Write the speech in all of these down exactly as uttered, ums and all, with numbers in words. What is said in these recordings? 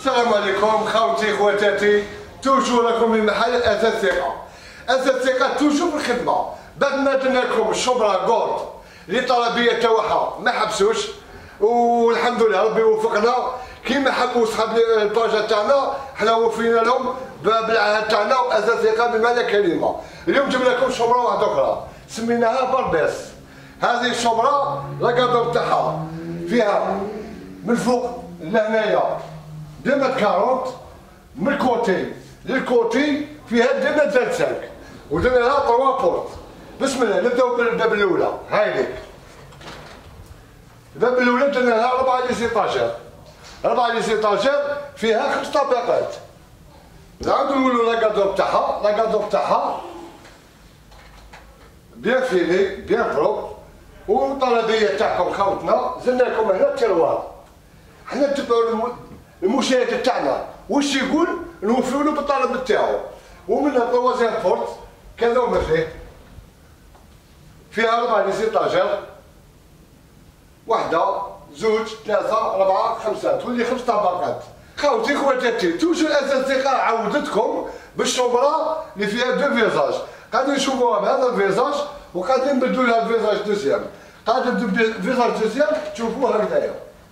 السلام عليكم خوتي خواتاتي، توجو راكم من محل أثاث ثقة. أثاث ثقة توجو في الخدمة. بعد ما درنا لكم الشبرة جولد اللي طلبية تاعها ما حبسوش، والحمد لله ربي وفقنا كيما حبوا صحاب الباجا تاعنا، حنا وفينا لهم بالعهد تاعنا وأثاث ثقة بمعنى كلمة. اليوم جبنا لكم شبرة واحدة أخرى سميناها بربيس. هذه الشبرة لاكادور تاعها فيها من فوق لهنايا deux mètres quarante، من الكوتي للكوتي فيها deux mètres vingt-cinq، ودرنا لها trois بورت. بسم الله نبداو بالباب الاولى. هاي ليك الباب الاولى درنا لها أربعة لي زيطاجير، أربعة لي زيطاجير فيها خمس طابقات. نعاودو نقولو لاكادور تاعها، لاكادور تاعها بيان فيلي بيان بروب. والطلبيه تاعكم خوتنا زدنا لكم هنا التروار، حنا نتبعو المشاهد تاعنا واش يقول نوفيو له بالطلب تاعو. ومنها طوازيام بورت كذا وما فيه، فيها أربعة لي زيطاجير، واحدة زوج ثلاثة أربعة خمسة، تولي خمس طبقات. خوتي خواتاتي توجو الأثاث ثقة عودتكم بالشبرة اللي فيها دو فيزاج، قاعدين نشوفوها بهذا الفيزاج وقاعدين نبدلو لها الفيزاج دوزيام. قاعدين الفيزاج دوزيام تشوفوها هكذايا،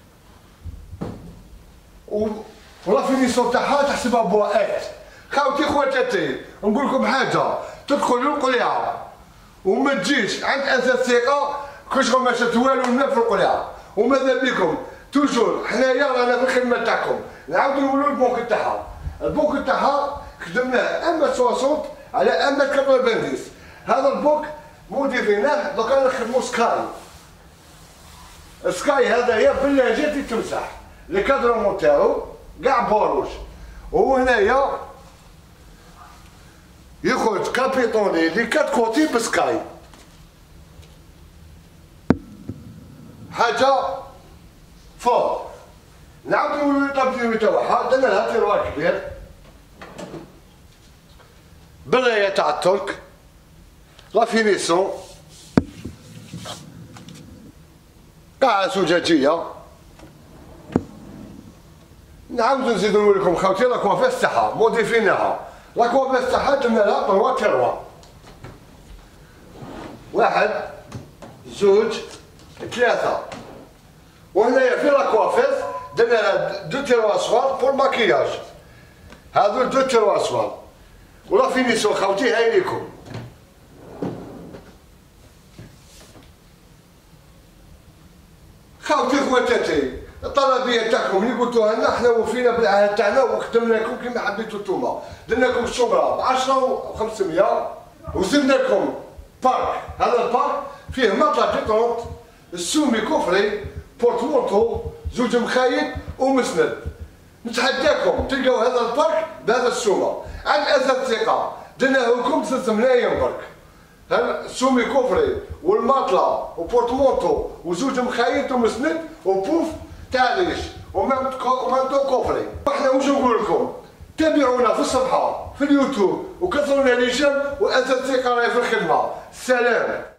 ولا فينيسيون تاعها تحسبها بواقات. خاوتي خواتاتي نقول لكم حاجه، تدخلوا القلعه وما تجيش عند أثاث ثقة كشغل ما شفت والو لنا في القلعه. وماذا بكم توجور حنايا رانا في الخدمه تاعكم. نعاودو نقولوا البنك تاعها، البنك تاعها خدمناه اما ستين على اما ثمانين. هذا البنك موديفيناه دوكا نخدمو سكاي. سكاي هذايا باللاجات تمسح الكادرون تاعو كاع بوروج، وهنايا يخرج كابيتوني لي كات كوتي بسكاي. حاجه فوق. نعاودو نقولو الطابليو تاعها درنا لها تيروار كبير بالرايه تاع الترك، لا فينيسيون قاعه زجاجيه. نعاودو نزيدو نقول لكم خوتي لا كوافيس تاعها موديفيناها. لا كوافيس تاعها درنا لها طروا تيروار، واحد زوج ثلاثة. وهنايا في لا كوافيس درنا لها دو تيروار صغار بور ماكياج، هادو دو تيروار صغار. ولا فينيسيون خوتي هاي ليكم. خوتي خواتاتي الطلبيه تاعكم اللي قلتوها لنا حنا وفينا بالعهد تاعنا وخدمنا لكم كيما حبيتو نتوما. درنا لكم الشبرة ب عشرة وخمسمية، وزدنا لكم بارك. هذا البارك فيه مطلة ديتونت، السومي كفري، بورتمونتو، زوج مخايد ومسند. نتحداكم تلقاو هذا البارك بهذا السومة عند أثاث ثقة. درناه لكم ثلاث ملايين برك. السومي كفري والمطلة وبورتمونتو وزوج مخايد ومسند وبوف تاع ريش ومانتو كوفري. احنا واش نقول لكم؟ تابعونا في الصفحه في اليوتيوب وكثروا لنا لي جيم، وأثاث ثقة راهي في الخدمه. سلام.